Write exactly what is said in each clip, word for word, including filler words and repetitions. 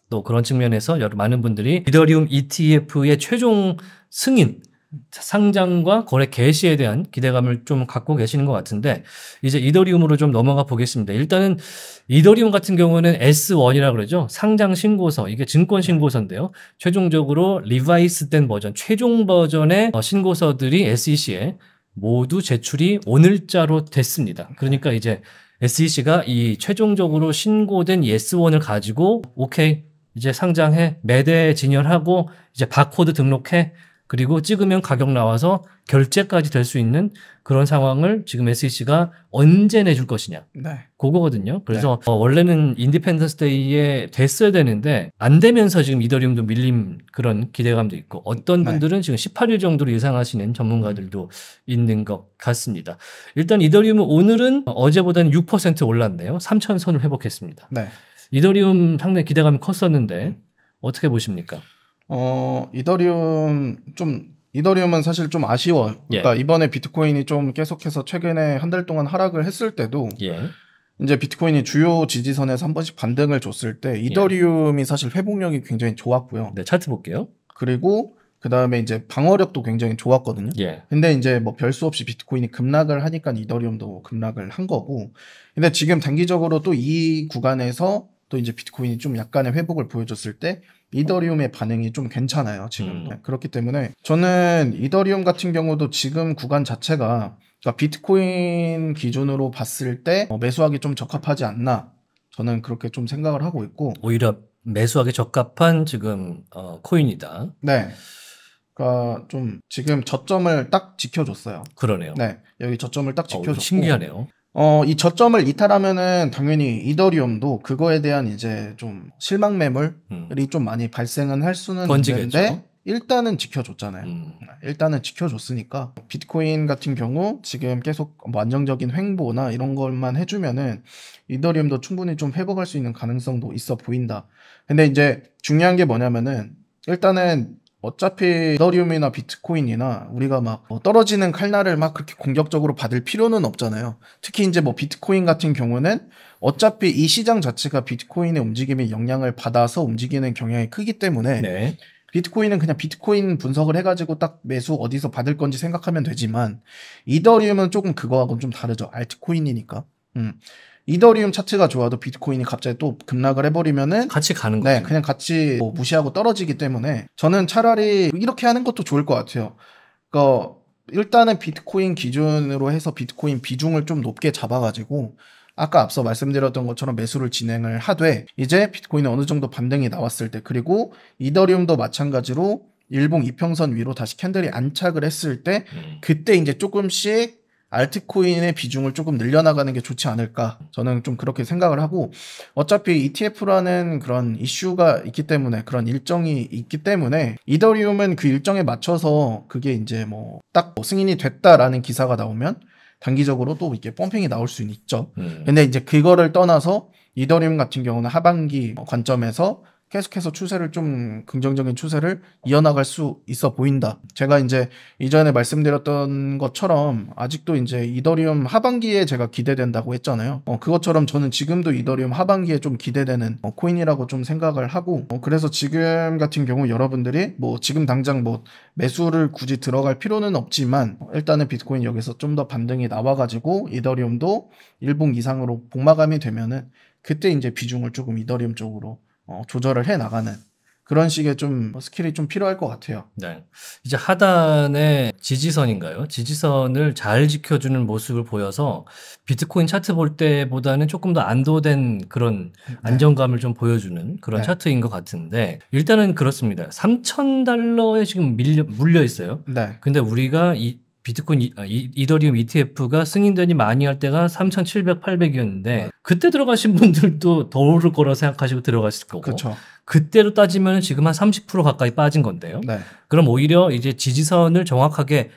또 그런 측면에서 여러 많은 분들이 이더리움 이티에프의 최종 승인 상장과 거래 개시에 대한 기대감을 좀 갖고 계시는 것 같은데 이제 이더리움으로 좀 넘어가 보겠습니다. 일단은 이더리움 같은 경우는 에스 원이라고 그러죠. 상장 신고서, 이게 증권 신고서인데요. 최종적으로 리바이스 된 버전, 최종 버전의 신고서들이 에스이씨에 모두 제출이 오늘자로 됐습니다. 그러니까 이제 에스이씨가 이 최종적으로 신고된 에스 원을 가지고 오케이 이제 상장해, 매대 진열하고 이제 바코드 등록해, 그리고 찍으면 가격 나와서 결제까지 될 수 있는 그런 상황을 지금 에스이씨가 언제 내줄 것이냐. 네. 그거거든요. 그래서 네. 어, 원래는 인디펜던스 데이에 됐어야 되는데 안 되면서 지금 이더리움도 밀림 그런 기대감도 있고 어떤 분들은 네. 지금 십팔 일 정도로 예상하시는 전문가들도 음. 있는 것 같습니다. 일단 이더리움은 오늘은 어제보다는 육 퍼센트 올랐네요. 삼천 선을 회복했습니다. 네. 이더리움 상당히 기대감이 컸었는데 어떻게 보십니까? 어, 이더리움 좀 이더리움은 사실 좀 아쉬워. 그러니까 예. 이번에 비트코인이 좀 계속해서 최근에 한 달 동안 하락을 했을 때도 예. 이제 비트코인이 주요 지지선에서 한 번씩 반등을 줬을 때 이더리움이 예. 사실 회복력이 굉장히 좋았고요. 네, 차트 볼게요. 그리고 그 다음에 이제 방어력도 굉장히 좋았거든요. 예. 근데 이제 뭐 별 수 없이 비트코인이 급락을 하니까 이더리움도 급락을 한 거고. 근데 지금 단기적으로 또 이 구간에서 또 이제 비트코인이 좀 약간의 회복을 보여줬을 때 이더리움의 반응이 좀 괜찮아요, 지금. 음. 그렇기 때문에 저는 이더리움 같은 경우도 지금 구간 자체가 그러니까 비트코인 기준으로 봤을 때 매수하기 좀 적합하지 않나, 저는 그렇게 좀 생각을 하고 있고. 오히려 매수하기 적합한 지금 어, 코인이다. 네. 그러니까 좀 지금 저점을 딱 지켜줬어요. 그러네요. 네, 여기 저점을 딱 지켜줬고. 어, 신기하네요. 어, 이 저점을 이탈하면은 당연히 이더리움도 그거에 대한 이제 좀 실망 매물이 음. 좀 많이 발생은 할 수는 번지겠죠. 있는데 일단은 지켜줬잖아요. 음. 일단은 지켜줬으니까 비트코인 같은 경우 지금 계속 뭐 안정적인 횡보나 이런 것만 해주면은 이더리움도 충분히 좀 회복할 수 있는 가능성도 있어 보인다. 근데 이제 중요한 게 뭐냐면은 일단은 어차피 이더리움이나 비트코인이나 우리가 막 떨어지는 칼날을 막 그렇게 공격적으로 받을 필요는 없잖아요. 특히 이제 뭐 비트코인 같은 경우는 어차피 이 시장 자체가 비트코인의 움직임에 영향을 받아서 움직이는 경향이 크기 때문에 네. 비트코인은 그냥 비트코인 분석을 해가지고 딱 매수 어디서 받을 건지 생각하면 되지만 이더리움은 조금 그거하고는 좀 다르죠. 알트코인이니까. 음. 이더리움 차트가 좋아도 비트코인이 갑자기 또 급락을 해버리면은 같이 가는 네, 거죠. 그냥 같이 뭐 무시하고 떨어지기 때문에 저는 차라리 이렇게 하는 것도 좋을 것 같아요. 그러니까 일단은 비트코인 기준으로 해서 비트코인 비중을 좀 높게 잡아가지고 아까 앞서 말씀드렸던 것처럼 매수를 진행을 하되 이제 비트코인이 어느 정도 반등이 나왔을 때 그리고 이더리움도 마찬가지로 일봉 이평선 위로 다시 캔들이 안착을 했을 때 그때 이제 조금씩 알트코인의 비중을 조금 늘려나가는 게 좋지 않을까, 저는 좀 그렇게 생각을 하고, 어차피 이티에프라는 그런 이슈가 있기 때문에 그런 일정이 있기 때문에 이더리움은 그 일정에 맞춰서 그게 이제 뭐 딱 뭐 승인이 됐다라는 기사가 나오면 단기적으로 또 이렇게 펌핑이 나올 수는 있죠. 음. 근데 이제 그거를 떠나서 이더리움 같은 경우는 하반기 관점에서 계속해서 추세를 좀 긍정적인 추세를 이어나갈 수 있어 보인다. 제가 이제 이전에 말씀드렸던 것처럼 아직도 이제 이더리움 하반기에 제가 기대된다고 했잖아요. 어, 그것처럼 저는 지금도 이더리움 하반기에 좀 기대되는 어, 코인이라고 좀 생각을 하고 어, 그래서 지금 같은 경우 여러분들이 뭐 지금 당장 뭐 매수를 굳이 들어갈 필요는 없지만 일단은 비트코인 여기서 좀 더 반등이 나와가지고 이더리움도 일봉 이상으로 복마감이 되면은 그때 이제 비중을 조금 이더리움 쪽으로 어, 조절을 해 나가는 그런 식의 좀 스킬이 좀 필요할 것 같아요. 네. 이제 하단의 지지선인가요? 지지선을 잘 지켜주는 모습을 보여서 비트코인 차트 볼 때보다는 조금 더 안도된 그런 네. 안정감을 좀 보여주는 그런 네. 차트인 것 같은데 일단은 그렇습니다. 삼천 달러에 지금 밀려, 물려 있어요. 네. 근데 우리가 이 비트코인 이, 이, 이더리움 이티에프가 승인되니 많이 할 때가 삼천칠백, 팔백이었는데 네. 그때 들어가신 분들도 더 오를 거라 생각하시고 들어갔을 거고 그쵸. 그때로 따지면 지금 한 삼십 퍼센트 가까이 빠진 건데요. 네. 그럼 오히려 이제 지지선을 정확하게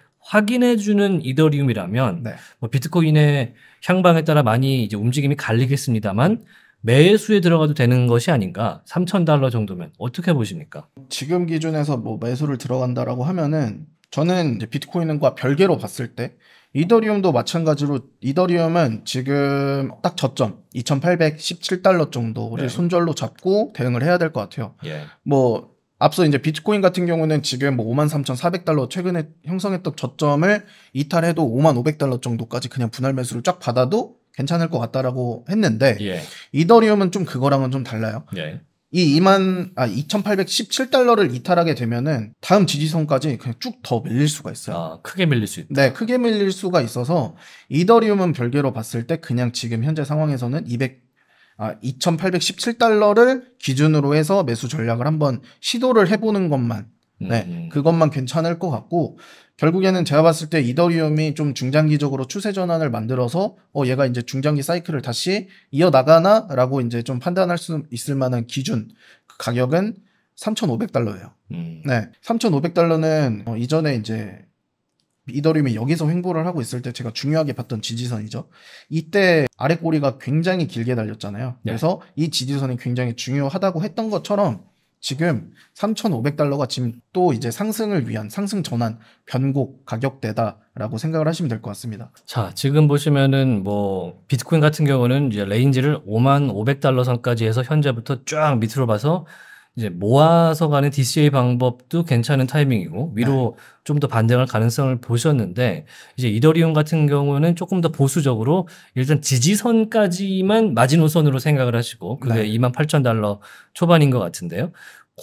확인해주는 이더리움이라면 네. 뭐 비트코인의 향방에 따라 많이 이제 움직임이 갈리겠습니다만 매수에 들어가도 되는 것이 아닌가. 삼천 달러 정도면 어떻게 보십니까? 지금 기준에서 뭐 매수를 들어간다라고 하면은 저는 이제 비트코인과 별개로 봤을 때 이더리움도 마찬가지로 이더리움은 지금 딱 저점 이천팔백십칠 달러 정도를 네. 손절로 잡고 대응을 해야 될 것 같아요. 예. 뭐 앞서 이제 비트코인 같은 경우는 지금 뭐 오만 삼천사백 달러 최근에 형성했던 저점을 이탈해도 오만 오백 달러 정도까지 그냥 분할 매수를 쫙 받아도 괜찮을 것 같다라고 했는데 예. 이더리움은 좀 그거랑은 좀 달라요. 예. 이 이만 아 이천팔백십칠 달러를 이탈하게 되면은 다음 지지선까지 그냥 쭉 더 밀릴 수가 있어요. 아, 크게 밀릴 수 있다. 네, 크게 밀릴 수가 있어서 이더리움은 별개로 봤을 때 그냥 지금 현재 상황에서는 이백 아 이천팔백십칠 달러를 기준으로 해서 매수 전략을 한번 시도를 해보는 것만 네, 음. 그것만 괜찮을 것 같고 결국에는 제가 봤을 때 이더리움이 좀 중장기적으로 추세 전환을 만들어서 어 얘가 이제 중장기 사이클을 다시 이어나가나라고 이제 좀 판단할 수 있을 만한 기준 그 가격은 삼천오백 달러예요. 음. 네, 삼천오백 달러는 어, 이전에 이제 이더리움이 여기서 횡보를 하고 있을 때 제가 중요하게 봤던 지지선이죠. 이때 아래 꼬리가 굉장히 길게 달렸잖아요. 네. 그래서 이 지지선이 굉장히 중요하다고 했던 것처럼 지금 삼천오백 달러가 지금 또 이제 상승을 위한 상승 전환 변곡 가격대다라고 생각을 하시면 될 것 같습니다. 자, 지금 보시면은 뭐 비트코인 같은 경우는 이제 레인지를 오만 오백 달러 선까지 해서 현재부터 쫙 밑으로 봐서 이제 모아서 가는 디씨에이 방법도 괜찮은 타이밍이고 위로 네. 좀 더 반등할 가능성을 보셨는데 이제 이더리움 같은 경우는 조금 더 보수적으로 일단 지지선까지만 마지노선으로 생각을 하시고 그게 네. 이만 팔천 달러 초반인 것 같은데요.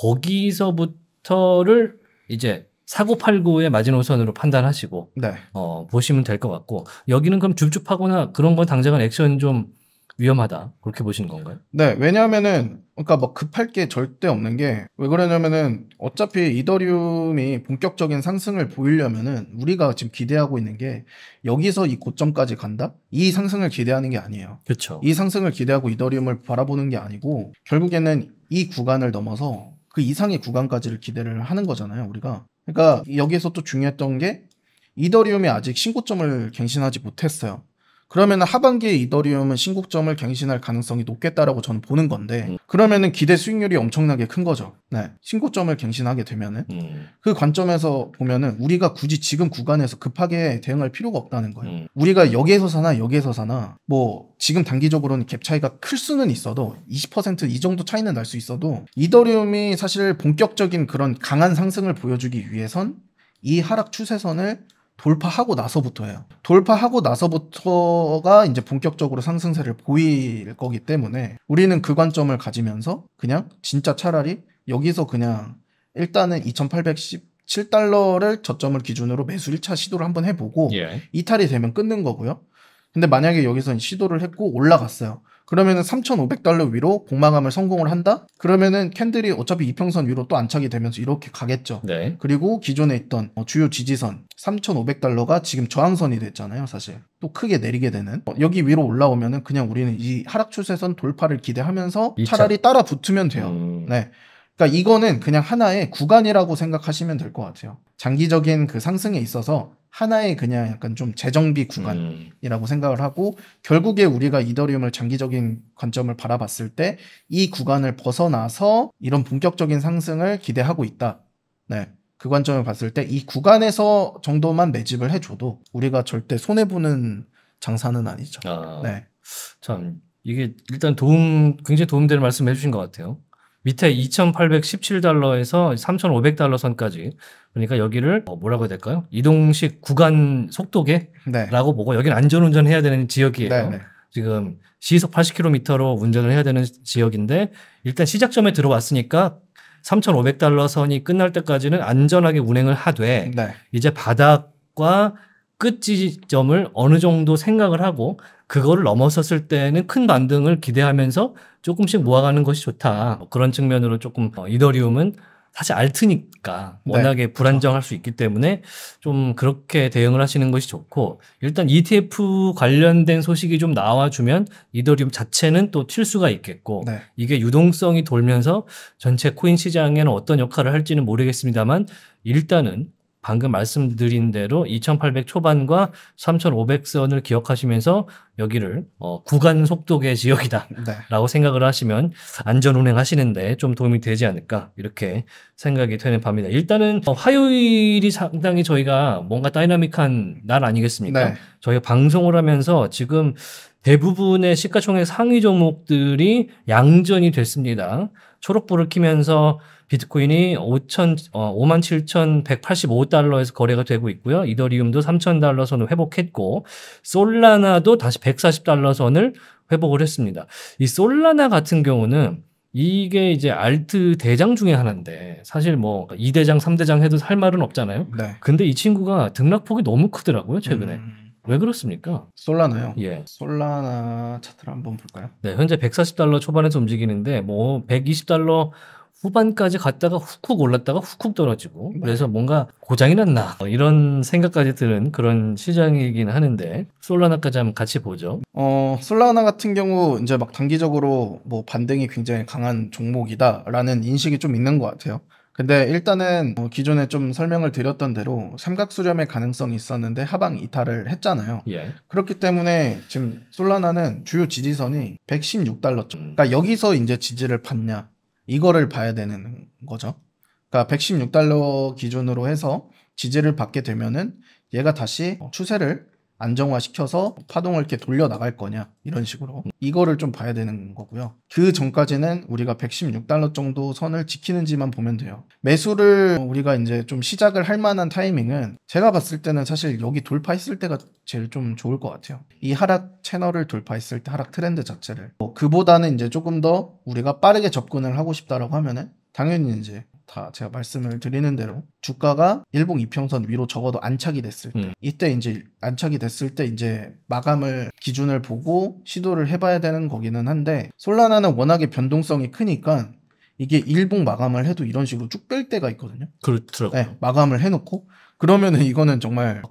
거기서부터를 이제 사고팔고의 마지노선으로 판단하시고 네. 어, 보시면 될 것 같고 여기는 그럼 줍줍하거나 그런 건 당장은 액션 좀 위험하다 그렇게 보시는 건가요? 네, 왜냐하면은 그러니까 뭐 급할 게 절대 없는 게 왜 그러냐면은 어차피 이더리움이 본격적인 상승을 보이려면은 우리가 지금 기대하고 있는 게 여기서 이 고점까지 간다? 이 상승을 기대하는 게 아니에요. 그렇죠. 이 상승을 기대하고 이더리움을 바라보는 게 아니고 결국에는 이 구간을 넘어서 그 이상의 구간까지를 기대를 하는 거잖아요, 우리가. 그러니까 여기에서 또 중요했던 게 이더리움이 아직 신고점을 갱신하지 못했어요. 그러면 하반기에 이더리움은 신고점을 갱신할 가능성이 높겠다라고 저는 보는 건데 음. 그러면은 기대 수익률이 엄청나게 큰 거죠. 네, 신고점을 갱신하게 되면은 음, 그 관점에서 보면은 우리가 굳이 지금 구간에서 급하게 대응할 필요가 없다는 거예요. 음. 우리가 여기에서 사나 여기에서 사나 뭐 지금 단기적으로는 갭 차이가 클 수는 있어도 이십 퍼센트 이 정도 차이는 날 수 있어도 이더리움이 사실 본격적인 그런 강한 상승을 보여주기 위해선 이 하락 추세선을 돌파하고 나서부터예요. 돌파하고 나서부터가 이제 본격적으로 상승세를 보일 거기 때문에 우리는 그 관점을 가지면서 그냥 진짜 차라리 여기서 그냥 일단은 이천팔백십칠 달러를 저점을 기준으로 매수 일 차 시도를 한번 해보고 예. 이탈이 되면 끊는 거고요. 근데 만약에 여기서 시도를 했고 올라갔어요. 그러면은 삼천오백 달러 위로 공마감을 성공을 한다? 그러면은 캔들이 어차피 이평선 위로 또 안착이 되면서 이렇게 가겠죠. 네. 그리고 기존에 있던 주요 지지선 삼천오백 달러가 지금 저항선이 됐잖아요, 사실. 또 크게 내리게 되는. 여기 위로 올라오면은 그냥 우리는 이 하락 추세선 돌파를 기대하면서 이 차. 차라리 따라 붙으면 돼요. 음. 네. 그러니까 이거는 그냥 하나의 구간이라고 생각하시면 될 것 같아요. 장기적인 그 상승에 있어서 하나의 그냥 약간 좀 재정비 구간이라고 음. 생각을 하고 결국에 우리가 이더리움을 장기적인 관점을 바라봤을 때 이 구간을 벗어나서 이런 본격적인 상승을 기대하고 있다. 네. 그 관점을 봤을 때 이 구간에서 정도만 매집을 해줘도 우리가 절대 손해보는 장사는 아니죠. 아, 네. 참 이게 일단 도움 굉장히 도움되는 말씀 해주신 것 같아요. 밑에 이천팔백십칠 달러에서 삼천오백 달러 선까지 그러니까 여기를 어, 뭐라고 해야 될까요? 이동식 구간 속도계라고 네. 보고 여기는 안전운전 해야 되는 지역이에요. 네. 네. 지금 시속 팔십 킬로미터로 운전을 해야 되는 지역인데 일단 시작점에 들어왔으니까 삼천오백 달러 선이 끝날 때까지는 안전하게 운행을 하되 네. 이제 바닥과 끝 지점을 어느 정도 생각을 하고 그거를 넘어섰을 때는 큰 반등을 기대하면서 조금씩 모아가는 것이 좋다. 뭐 그런 측면으로 조금 어, 이더리움은 사실 알트니까 네, 워낙에 불안정할 수 있기 때문에 좀 그렇게 대응을 하시는 것이 좋고 일단 이티에프 관련된 소식이 좀 나와주면 이더리움 자체는 또 튈 수가 있겠고 네. 이게 유동성이 돌면서 전체 코인 시장에는 어떤 역할을 할지는 모르겠습니다만 일단은 방금 말씀드린 대로 이천팔백 초반과 삼천오백 선을 기억하시면서 여기를 어, 구간 속도계 지역이다 네. 라고 생각을 하시면 안전 운행하시는데 좀 도움이 되지 않을까 이렇게 생각이 되는 밤입니다. 일단은 어, 화요일이 상당히 저희가 뭔가 다이나믹한 날 아니겠습니까? 네. 저희가 방송을 하면서 지금 대부분의 시가총액 상위 종목들이 양전이 됐습니다. 초록불을 켜면서 비트코인이 오천, 어, 오만 칠천백팔십오 달러에서 거래가 되고 있고요. 이더리움도 삼천 달러 선을 회복했고, 솔라나도 다시 백사십 달러 선을 회복을 했습니다. 이 솔라나 같은 경우는 이게 이제 알트 대장 중에 하나인데, 사실 뭐 이 대장, 삼 대장 해도 할 말은 없잖아요. 네. 근데 이 친구가 등락폭이 너무 크더라고요, 최근에. 음, 왜 그렇습니까? 솔라나요? 예. 솔라나 차트를 한번 볼까요? 네, 현재 백사십 달러 초반에서 움직이는데 뭐 백이십 달러 후반까지 갔다가 훅훅 올랐다가 훅훅 떨어지고 네. 그래서 뭔가 고장이 났나 이런 생각까지 드는 그런 시장이긴 하는데 솔라나까지 한번 같이 보죠. 어, 솔라나 같은 경우 이제 막 단기적으로 뭐 반등이 굉장히 강한 종목이다라는 인식이 좀 있는 것 같아요. 근데 일단은 어, 기존에 좀 설명을 드렸던 대로 삼각수렴의 가능성이 있었는데 하방 이탈을 했잖아요. 예. 그렇기 때문에 지금 솔라나는 주요 지지선이 백십육 달러쯤. 그러니까 여기서 이제 지지를 받냐 이거를 봐야 되는 거죠. 그러니까 백십육 달러 기준으로 해서 지지를 받게 되면은 얘가 다시 추세를 안정화시켜서 파동을 이렇게 돌려 나갈 거냐 이런 식으로 이거를 좀 봐야 되는 거고요. 그 전까지는 우리가 백십육 달러 정도 선을 지키는지만 보면 돼요. 매수를 우리가 이제 좀 시작을 할 만한 타이밍은 제가 봤을 때는 사실 여기 돌파했을 때가 제일 좀 좋을 것 같아요. 이 하락 채널을 돌파했을 때 하락 트렌드 자체를 뭐 그보다는 이제 조금 더 우리가 빠르게 접근을 하고 싶다라고 하면은 당연히 이제 다 제가 말씀을 드리는 대로 주가가 일봉 이평선 위로 적어도 안착이 됐을 때 음. 이때 이제 안착이 됐을 때 이제 마감을 기준을 보고 시도를 해봐야 되는 거기는 한데 솔라나는 워낙에 변동성이 크니까 이게 일봉 마감을 해도 이런 식으로 쭉 뺄 때가 있거든요. 그렇더라고요. 네, 마감을 해놓고 그러면은 이거는 정말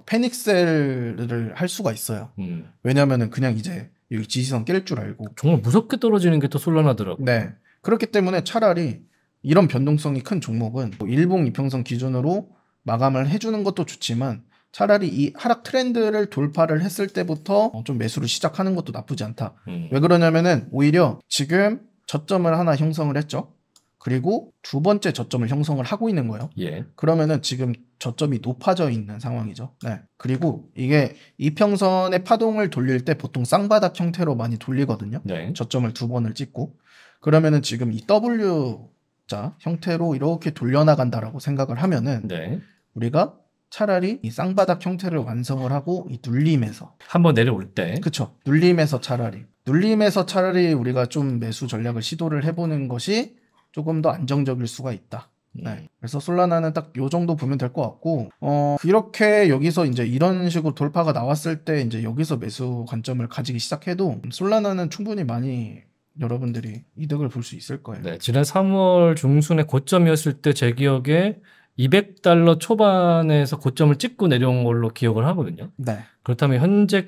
패닉셀을 할 수가 있어요. 음. 왜냐면은 그냥 이제 여기 지지선 깰 줄 알고. 정말 무섭게 떨어지는 게 또 솔라나더라고요. 네. 그렇기 때문에 차라리 이런 변동성이 큰 종목은 일봉 이평선 기준으로 마감을 해주는 것도 좋지만 차라리 이 하락 트렌드를 돌파를 했을 때부터 좀 매수를 시작하는 것도 나쁘지 않다. 음. 왜 그러냐면은 오히려 지금 저점을 하나 형성을 했죠. 그리고 두 번째 저점을 형성을 하고 있는 거예요. 예. 그러면은 지금 저점이 높아져 있는 상황이죠. 네. 그리고 이게 이평선의 파동을 돌릴 때 보통 쌍바닥 형태로 많이 돌리거든요. 네. 저점을 두 번을 찍고 그러면은 지금 이 W 자 형태로 이렇게 돌려나간다라고 생각을 하면은 네. 우리가 차라리 이 쌍바닥 형태를 완성을 하고 이 눌림에서 한번 내려올 때. 그쵸 눌림에서 차라리 눌림에서 차라리 우리가 좀 매수 전략을 시도를 해보는 것이 조금 더 안정적일 수가 있다. 네. 그래서 솔라나는 딱 요 정도 보면 될 것 같고, 어, 이렇게 여기서 이제 이런 식으로 돌파가 나왔을 때 이제 여기서 매수 관점을 가지기 시작해도 솔라나는 충분히 많이 여러분들이 이득을 볼 수 있을 거예요. 네, 지난 삼월 중순에 고점이었을 때 제 기억에 이백 달러 초반에서 고점을 찍고 내려온 걸로 기억을 하거든요. 네. 그렇다면 현재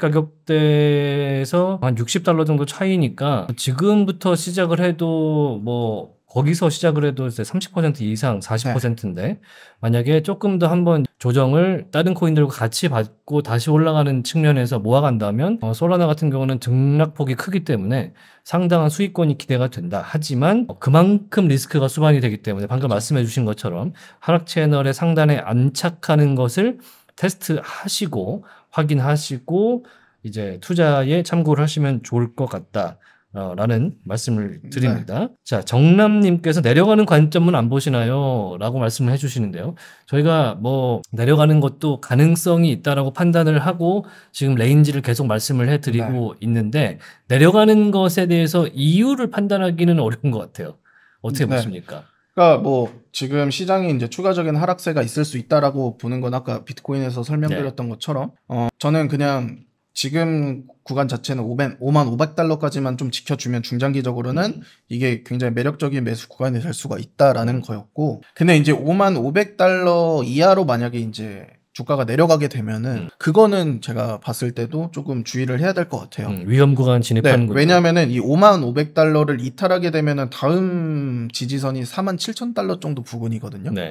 가격대에서 한 육십 달러 정도 차이니까 지금부터 시작을 해도 뭐 거기서 시작을 해도 이제 삼십 퍼센트 이상 사십 퍼센트인데 네. 만약에 조금 더 한번 조정을 다른 코인들과 같이 받고 다시 올라가는 측면에서 모아간다면 어, 솔라나 같은 경우는 등락폭이 크기 때문에 상당한 수익권이 기대가 된다. 하지만 그만큼 리스크가 수반이 되기 때문에 방금 말씀해 주신 것처럼 하락 채널의 상단에 안착하는 것을 테스트하시고 확인하시고 이제 투자에 참고를 하시면 좋을 것 같다. 어, 라는 말씀을 드립니다. 네. 자, 정남님께서 내려가는 관점은 안 보시나요? 라고 말씀을 해주시는데요. 저희가 뭐 내려가는 것도 가능성이 있다라고 판단을 하고 지금 레인지를 계속 말씀을 해드리고 네. 있는데 내려가는 것에 대해서 이유를 판단하기는 어려운 것 같아요. 어떻게 네. 보십니까? 그러니까 뭐 지금 시장이 이제 추가적인 하락세가 있을 수 있다라고 보는 건 아까 비트코인에서 설명드렸던 네. 것처럼 어, 저는 그냥 지금 구간 자체는 오만 오백 달러까지만 좀 지켜주면 중장기적으로는 음. 이게 굉장히 매력적인 매수 구간이 될 수가 있다라는 음. 거였고 근데 이제 오만 오백 달러 이하로 만약에 이제 주가가 내려가게 되면은 음. 그거는 제가 봤을 때도 조금 주의를 해야 될 것 같아요. 음, 위험 구간 진입하는 거죠. 네, 왜냐하면은 이 오만 오백 달러를 이탈하게 되면은 다음 지지선이 사만 칠천 달러 정도 부근이거든요. 네.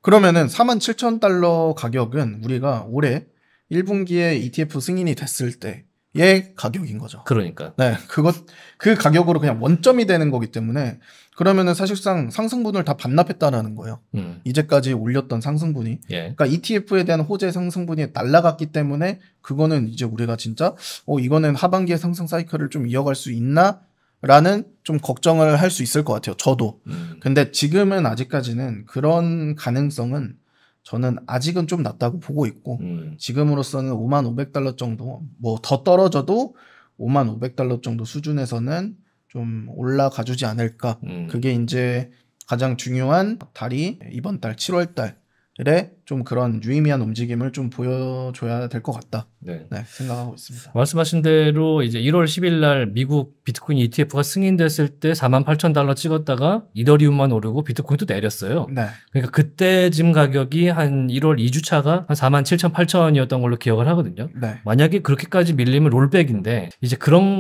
그러면은 사만 칠천 달러 가격은 우리가 올해 일 분기에 이티에프 승인이 됐을 때의 가격인 거죠. 그러니까. 네, 그것 그 가격으로 그냥 원점이 되는 거기 때문에 그러면은 사실상 상승분을 다 반납했다라는 거예요. 음. 이제까지 올렸던 상승분이. 예. 그러니까 이티에프에 대한 호재 상승분이 날라갔기 때문에 그거는 이제 우리가 진짜 어 이거는 하반기의 상승 사이클을 좀 이어갈 수 있나라는 좀 걱정을 할 수 있을 것 같아요. 저도. 음. 근데 지금은 아직까지는 그런 가능성은 저는 아직은 좀 낮다고 보고 있고 음. 지금으로서는 오만 오백 달러 정도 뭐 더 떨어져도 오만 오백 달러 정도 수준에서는 좀 올라가 주지 않을까. 음. 그게 이제 가장 중요한 달이 이번 달 칠월 달에 좀 그런 유의미한 움직임을 좀 보여줘야 될 것 같다. 네. 네, 생각하고 있습니다. 말씀하신 대로 이제 일월 십일 날 미국 비트코인 이티에프가 승인됐을 때 사만 팔천 달러 찍었다가 이더리움만 오르고 비트코인도 내렸어요. 네. 그러니까 그때쯤 가격이 한 일월 이 주차가 한 사만 칠천, 팔천이었던 걸로 기억을 하거든요. 네. 만약에 그렇게까지 밀리면 롤백인데 이제 그런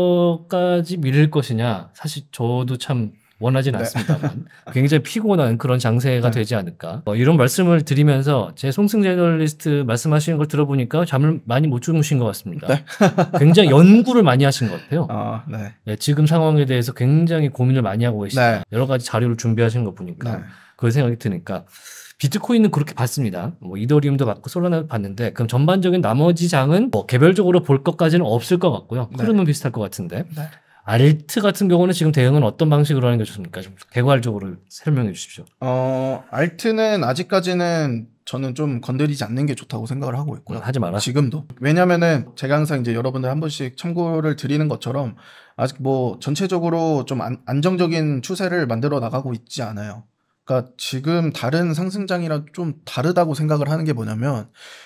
것까지 밀릴 것이냐 사실 저도 참 원하진 네. 않습니다만 굉장히 피곤한 그런 장세가 네. 되지 않을까. 어, 이런 말씀을 드리면서 제 송승 저널리스트 말씀하시는 걸 들어보니까 잠을 많이 못 주무신 것 같습니다. 네. 굉장히 연구를 많이 하신 것 같아요. 아, 네. 네, 지금 상황에 대해서 굉장히 고민을 많이 하고 계시다. 네. 여러 가지 자료를 준비하시는 거 보니까 네. 그 생각이 드니까 비트코인은 그렇게 봤습니다. 뭐 이더리움도 봤고 솔라나도 봤는데 그럼 전반적인 나머지 장은 뭐 개별적으로 볼 것까지는 없을 것 같고요. 네. 흐름은 비슷할 것 같은데 네. 알트 같은 경우는 지금 대응은 어떤 방식으로 하는 게 좋습니까? 좀 개괄적으로 설명해 주십시오. 어, 알트는 아직까지는 저는 좀 건드리지 않는 게 좋다고 생각을 하고 있고요. 하지 마라. 지금도. 왜냐면은 제가 항상 이제 여러분들 한 번씩 참고를 드리는 것처럼 아직 뭐 전체적으로 좀 안, 안정적인 추세를 만들어 나가고 있지 않아요. 그러니까 지금 다른 상승장이랑 좀 다르다고 생각을 하는 게 뭐냐면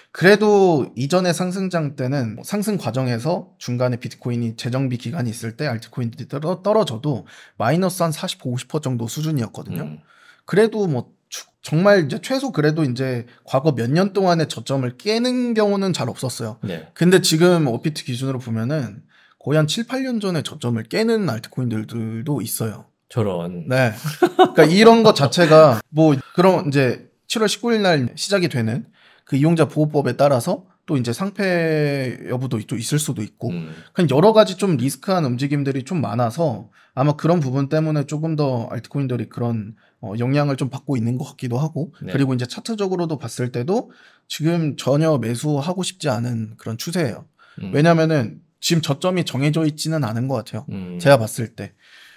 그래도 이전의 상승장 때는 상승 과정에서 중간에 비트코인이 재정비 기간이 있을 때 알트코인들이 떨어, 떨어져도 마이너스 한 사십, 오십 퍼센트 정도 수준이었거든요. 음. 그래도 뭐 정말 이제 최소 그래도 이제 과거 몇 년 동안의 저점을 깨는 경우는 잘 없었어요. 네. 근데 지금 오피트 기준으로 보면은 거의 한 칠, 팔 년 전에 저점을 깨는 알트코인들도 있어요. 저런. 네. 그러니까 이런 것 자체가 뭐 그런 이제 칠월 십구일 날 시작이 되는 그 이용자 보호법에 따라서 또 이제 상패 여부도 또 있을 수도 있고 음. 그냥 여러 가지 좀 리스크한 움직임들이 좀 많아서 아마 그런 부분 때문에 조금 더 알트코인들이 그런 어, 영향을 좀 받고 있는 것 같기도 하고 네. 그리고 이제 차트적으로도 봤을 때도 지금 전혀 매수하고 싶지 않은 그런 추세예요. 음. 왜냐면은 지금 저점이 정해져 있지는 않은 것 같아요. 음. 제가 봤을 때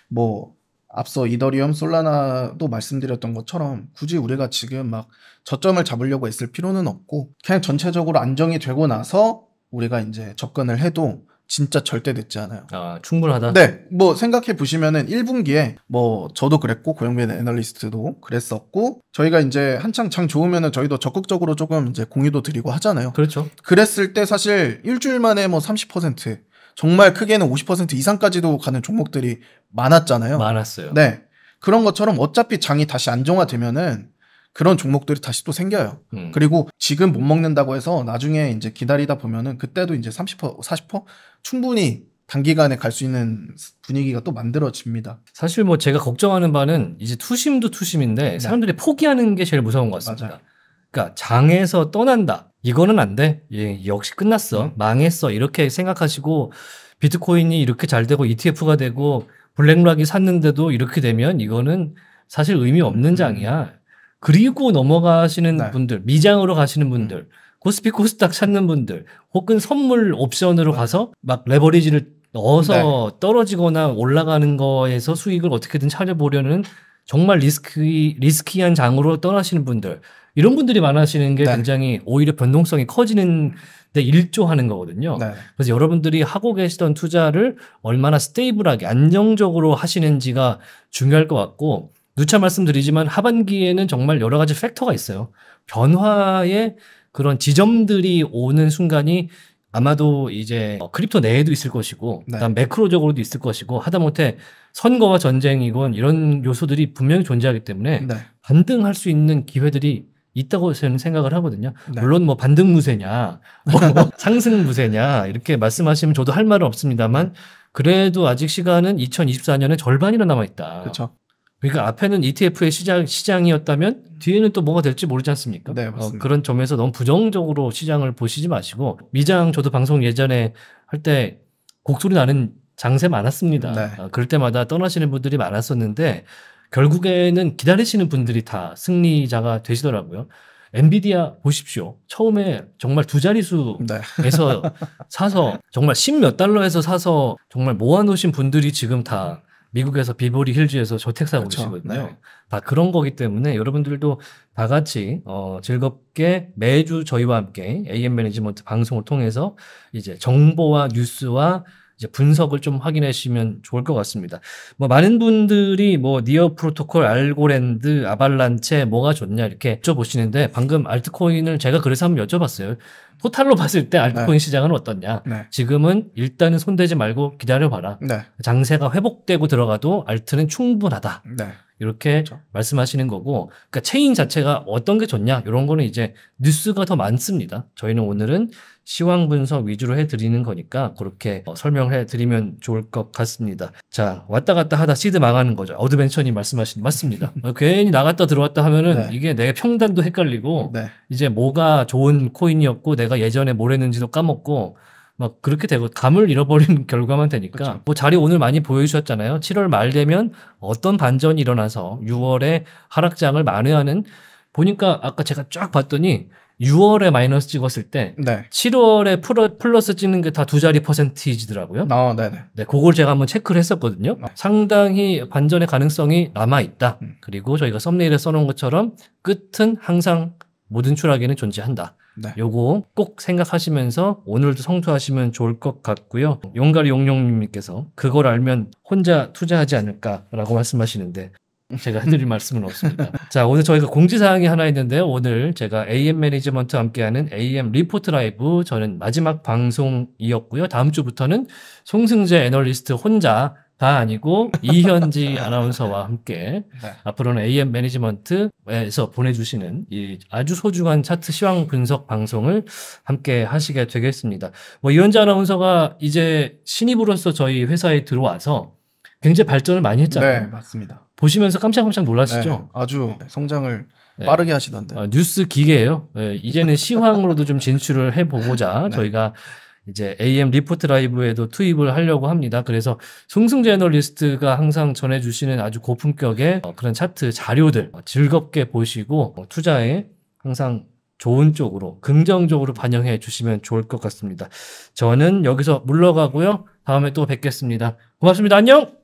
뭐 앞서 이더리움, 솔라나도 말씀드렸던 것처럼 굳이 우리가 지금 막 저점을 잡으려고 애쓸 필요는 없고 그냥 전체적으로 안정이 되고 나서 우리가 이제 접근을 해도 진짜 절대 늦지 않아요. 아, 충분하다. 네, 뭐 생각해 보시면은 일 분기에 뭐 저도 그랬고 고영빈 애널리스트도 그랬었고 저희가 이제 한창 장 좋으면은 저희도 적극적으로 조금 이제 공유도 드리고 하잖아요. 그렇죠. 그랬을 때 사실 일주일 만에 뭐 삼십 퍼센트 정말 크게는 오십 퍼센트 이상까지도 가는 종목들이 많았잖아요. 많았어요. 네. 그런 것처럼 어차피 장이 다시 안정화되면은 그런 종목들이 다시 또 생겨요. 음. 그리고 지금 못 먹는다고 해서 나중에 이제 기다리다 보면은 그때도 이제 삼십 퍼센트, 사십 퍼센트 충분히 단기간에 갈 수 있는 분위기가 또 만들어집니다. 사실 뭐 제가 걱정하는 바는 이제 투심도 투심인데 사람들이 포기하는 게 제일 무서운 것 같습니다. 맞아요. 그러니까 장에서 떠난다. 이거는 안 돼. 예, 역시 끝났어. 음. 망했어. 이렇게 생각하시고 비트코인이 이렇게 잘 되고 이티에프가 되고 블랙락이 샀는데도 이렇게 되면 이거는 사실 의미 없는 장이야. 그리고 넘어가시는 네. 분들, 미장으로 가시는 분들, 코스피 코스닥 찾는 분들, 혹은 선물 옵션으로 가서 막 레버리지를 넣어서 떨어지거나 올라가는 거에서 수익을 어떻게든 찾아보려는 정말 리스키, 리스키한 장으로 떠나시는 분들, 이런 분들이 많아지는 게 네. 굉장히 오히려 변동성이 커지는 데 일조하는 거거든요. 네. 그래서 여러분들이 하고 계시던 투자를 얼마나 스테이블하게 안정적으로 하시는지가 중요할 것 같고, 누차 말씀드리지만 하반기에는 정말 여러 가지 팩터가 있어요. 변화의 그런 지점들이 오는 순간이 아마도 이제 크립토 내에도 있을 것이고, 네. 그다음 매크로적으로도 있을 것이고, 하다못해 선거와 전쟁이건 이런 요소들이 분명히 존재하기 때문에 네. 반등할 수 있는 기회들이 있다고 저는 생각을 하거든요. 네. 물론 뭐 반등무세냐, 뭐 상승무세냐 이렇게 말씀하시면 저도 할 말은 없습니다만, 그래도 아직 시간은 이천이십사 년의 절반이나 남아 있다. 그렇죠. 그러니까 앞에는 이티에프의 시장, 시장이었다면 뒤에는 또 뭐가 될지 모르지 않습니까? 네, 어, 맞습니다. 그런 점에서 너무 부정적으로 시장을 보시지 마시고 미장 저도 방송 예전에 할 때 곡소리 나는 장세 많았습니다. 네. 어, 그럴 때마다 떠나시는 분들이 많았었는데 결국에는 기다리시는 분들이 다 승리자가 되시더라고요. 엔비디아 보십시오. 처음에 정말 두 자릿수에서 네. 사서 정말 십몇 달러에서 사서 정말 모아놓으신 분들이 지금 다 미국에서 비버리 힐즈에서 저택 사고 그렇죠. 계시거든요. 네. 다 그런 거기 때문에 여러분들도 다 같이 어, 즐겁게 매주 저희와 함께 에이엠 매니지먼트 방송을 통해서 이제 정보와 뉴스와 이제 분석을 좀 확인해 주시면 좋을 것 같습니다. 뭐 많은 분들이 뭐 니어 프로토콜, 알고랜드, 아발란체 뭐가 좋냐 이렇게 여쭤보시는데 방금 알트코인을 제가 그래서 한번 여쭤봤어요. 토탈로 봤을 때 알트코인 네. 시장은 어떻냐? 네. 지금은 일단은 손대지 말고 기다려봐라. 네. 장세가 회복되고 들어가도 알트는 충분하다. 네. 이렇게 그렇죠. 말씀하시는 거고, 그러니까 체인 자체가 어떤 게 좋냐 이런 거는 이제 뉴스가 더 많습니다. 저희는 오늘은 시황 분석 위주로 해드리는 거니까 그렇게 어, 설명을 해드리면 좋을 것 같습니다. 자, 왔다 갔다 하다 시드 망하는 거죠. 어드벤처님 말씀하신 맞습니다. 어, 괜히 나갔다 들어왔다 하면은 네. 이게 내 평단도 헷갈리고 네. 이제 뭐가 좋은 코인이었고 내가 예전에 뭘 했는지도 까먹고 막 그렇게 되고 감을 잃어버리는 결과만 되니까 그렇죠. 뭐 자리 오늘 많이 보여주셨잖아요. 칠월 말 되면 어떤 반전이 일어나서 유월에 하락장을 만회하는 보니까 아까 제가 쫙 봤더니 유월에 마이너스 찍었을 때 네. 칠월에 플러, 플러스 찍는 게 다 두 자리 퍼센티지더라고요. 어, 네네. 네, 그걸 제가 한번 체크를 했었거든요. 어. 상당히 반전의 가능성이 남아있다. 음. 그리고 저희가 썸네일에 써놓은 것처럼 끝은 항상 모든 추락에는 존재한다. 네. 요거 꼭 생각하시면서 오늘도 성투하시면 좋을 것 같고요. 용가리 용용님께서 그걸 알면 혼자 투자하지 않을까라고 말씀하시는데 제가 해드릴 말씀은 없습니다. 자, 오늘 저희가 공지사항이 하나 있는데요. 오늘 제가 에이엠 매니지먼트와 함께하는 에이엠 리포트 라이브 저는 마지막 방송이었고요. 다음 주부터는 송승재 애널리스트 혼자 다 아니고 이현지 아나운서와 함께 네. 앞으로는 에이엠 매니지먼트에서 보내주시는 이 아주 소중한 차트 시황 분석 방송을 함께 하시게 되겠습니다. 뭐 이현지 아나운서가 이제 신입으로서 저희 회사에 들어와서 굉장히 발전을 많이 했잖아요. 네, 맞습니다. 보시면서 깜짝깜짝 놀라시죠? 네, 아주 성장을 네. 빠르게 하시던데. 어, 뉴스 기계예요. 네, 이제는 시황으로도 좀 진출을 해보고자 네. 저희가 이제 에이엠 리포트 라이브에도 투입을 하려고 합니다. 그래서 송승재 애널리스트가 항상 전해주시는 아주 고품격의 어, 그런 차트 자료들 어, 즐겁게 보시고 어, 투자에 항상 좋은 쪽으로 긍정적으로 반영해 주시면 좋을 것 같습니다. 저는 여기서 물러가고요. 다음에 또 뵙겠습니다. 고맙습니다. 안녕!